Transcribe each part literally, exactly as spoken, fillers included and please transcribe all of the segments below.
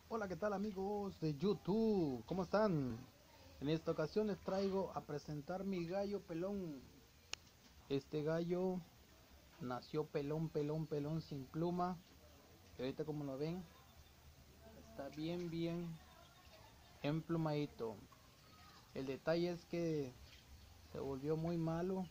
Hola, ¿qué tal amigos de YouTube? ¿Cómo están? En esta ocasión les traigo a presentar mi gallo pelón. Este gallo nació pelón, pelón, pelón sin pluma. Y ahorita como lo ven, está bien, bien emplumadito. El detalle es que se volvió muy malo.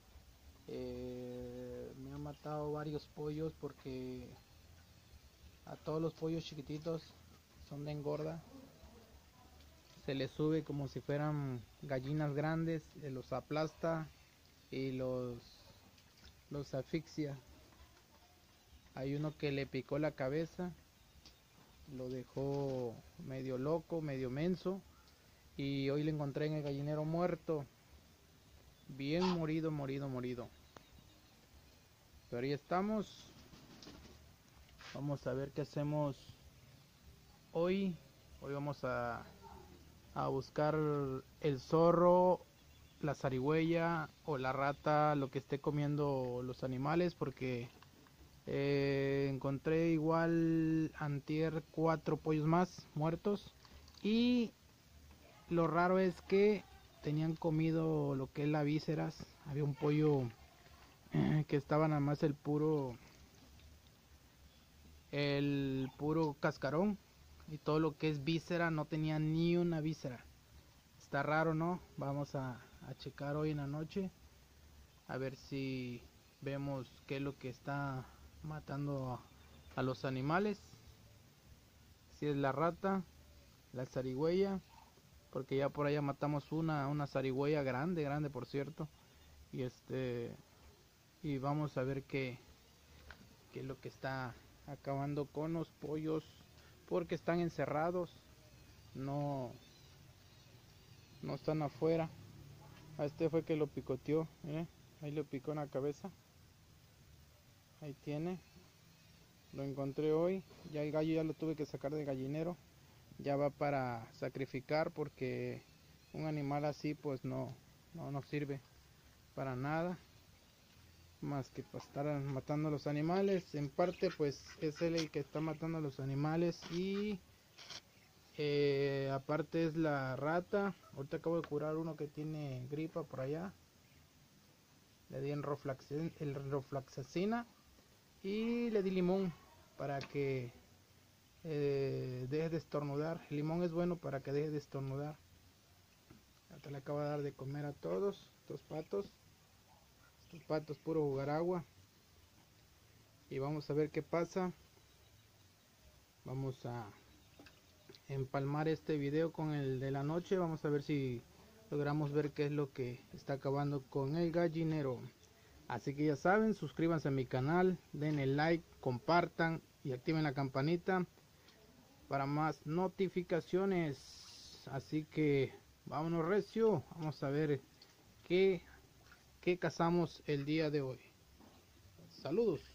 Eh, me ha matado varios pollos porque a todos los pollos chiquititos son de engorda. Se les sube como si fueran gallinas grandes, eh, los aplasta y los, los asfixia. Hay uno que le picó la cabeza, lo dejó medio loco, medio menso, y hoy lo encontré en el gallinero muerto, bien morido, morido, morido. Pero ahí estamos. Vamos a ver qué hacemos hoy. Hoy vamos a, a buscar el zorro, la zarigüeya o la rata, lo que esté comiendo los animales, porque eh, encontré igual antier cuatro pollos más muertos, y lo raro es que tenían comido lo que es la vísceras. Había un pollo eh, que estaba nada más el puro el puro cascarón, y todo lo que es víscera no tenía ni una víscera. Está raro, ¿no? Vamos a, a checar hoy en la noche a ver si vemos qué es lo que está matando a, a los animales. Si es la rata, la zarigüeya, porque ya por allá matamos una una zarigüeya grande, grande por cierto. Y este y vamos a ver qué qué es lo que está acabando con los pollos, porque están encerrados, no no están afuera. A este fue que lo picoteó, ¿eh? Ahí lo picó en la cabeza. Ahí tiene. Lo encontré hoy. Ya el gallo ya lo tuve que sacar del gallinero. Ya va para sacrificar, porque un animal así pues no, no nos sirve para nada. Más que para estar matando a los animales. En parte pues es él el que está matando a los animales. Y eh, aparte es la rata. Ahorita acabo de curar uno que tiene gripa por allá. Le di el roflaxacina y le di limón para que eh, deje de estornudar. El limón es bueno para que deje de estornudar. Hasta le acabo de dar de comer a todos estos patos. Estos patos puro jugar agua. Y vamos a ver qué pasa. Vamos a empalmar este video con el de la noche. Vamos a ver si logramos ver qué es lo que está acabando con el gallinero. Así que ya saben, suscríbanse a mi canal, denle like, compartan y activen la campanita para más notificaciones. Así que vámonos recio, vamos a ver qué, qué cazamos el día de hoy. Saludos.